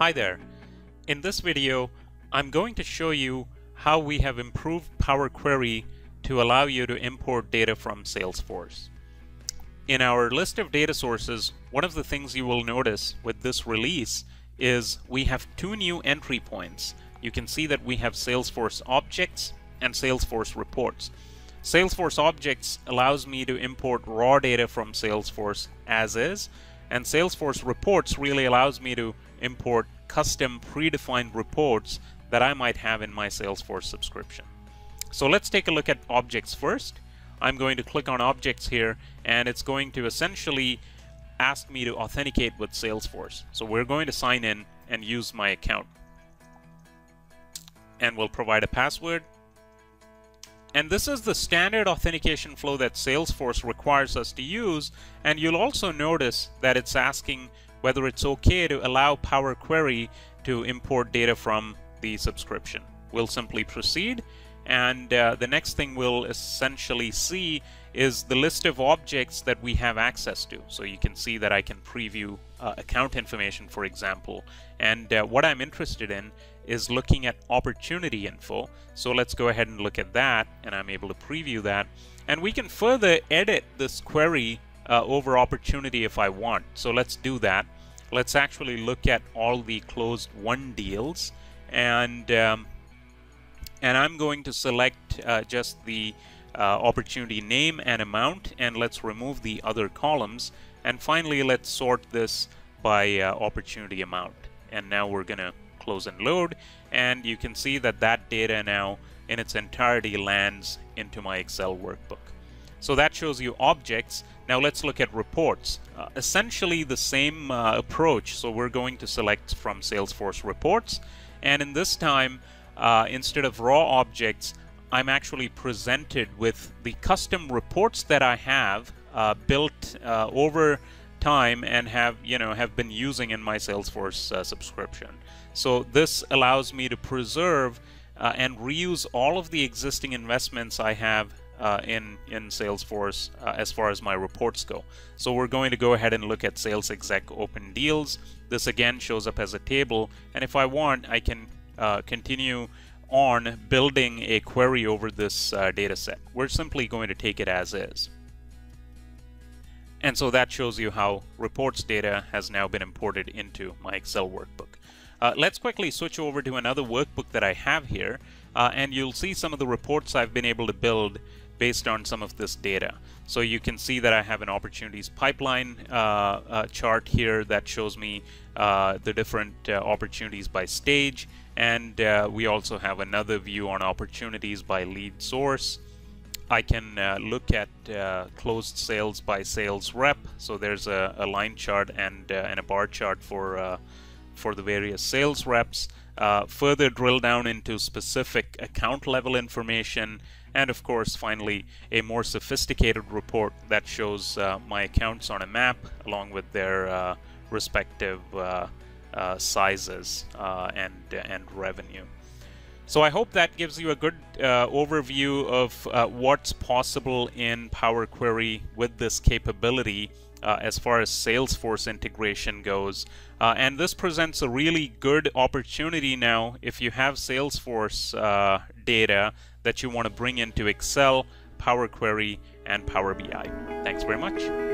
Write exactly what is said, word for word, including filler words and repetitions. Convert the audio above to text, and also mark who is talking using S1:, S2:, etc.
S1: Hi there. In this video, I'm going to show you how we have improved Power Query to allow you to import data from Salesforce. In our list of data sources, one of the things you will notice with this release is we have two new entry points. You can see that we have Salesforce Objects and Salesforce Reports. Salesforce Objects allows me to import raw data from Salesforce as is, and Salesforce Reports really allows me to import custom predefined reports that I might have in my Salesforce subscription. So let's take a look at Objects first. I'm going to click on Objects here, and it's going to essentially ask me to authenticate with Salesforce. So we're going to sign in and use my account. And we'll provide a password. And this is the standard authentication flow that Salesforce requires us to use. And you'll also notice that it's asking whether it's okay to allow Power Query to import data from the subscription. We'll simply proceed. And uh, the next thing we'll essentially see is the list of objects that we have access to. So you can see that I can preview uh, account information, for example. And uh, what I'm interested in is looking at opportunity info. So let's go ahead and look at that, and I'm able to preview that. And we can further edit this query uh, over opportunity if I want. So let's do that. Let's actually look at all the closed won deals, and um, and I'm going to select uh, just the uh, opportunity name and amount, and let's remove the other columns. And finally, let's sort this by uh, opportunity amount. And now we're going to close and load, and you can see that that data now in its entirety lands into my Excel workbook. So that shows you objects. Now let's look at reports. Uh, essentially the same uh, approach. So we're going to select from Salesforce Reports, and in this time uh, instead of raw objects, I'm actually presented with the custom reports that I have uh, built uh, over time and have you know have been using in my Salesforce uh, subscription. So this allows me to preserve uh, and reuse all of the existing investments I have uh, in in Salesforce uh, as far as my reports go. So we're going to go ahead and look at Sales Exec Open Deals. This again shows up as a table, and if I want, I can uh, continue on building a query over this uh, data set. We're simply going to take it as is. And so that shows you how reports data has now been imported into my Excel workbook. Uh, let's quickly switch over to another workbook that I have here, uh, and you'll see some of the reports I've been able to build based on some of this data. So you can see that I have an opportunities pipeline uh, uh, chart here that shows me uh, the different uh, opportunities by stage, and uh, we also have another view on opportunities by lead source. I can uh, look at uh, closed sales by sales rep. So there's a, a line chart and, uh, and a bar chart for uh, for the various sales reps. Uh, further drill down into specific account level information, and of course finally a more sophisticated report that shows uh, my accounts on a map along with their uh, respective uh, uh, sizes uh, and and revenue. So I hope that gives you a good uh, overview of uh, what's possible in Power Query with this capability uh, as far as Salesforce integration goes. Uh, and this presents a really good opportunity now if you have Salesforce uh, data that you want to bring into Excel, Power Query, and Power B I. Thanks very much.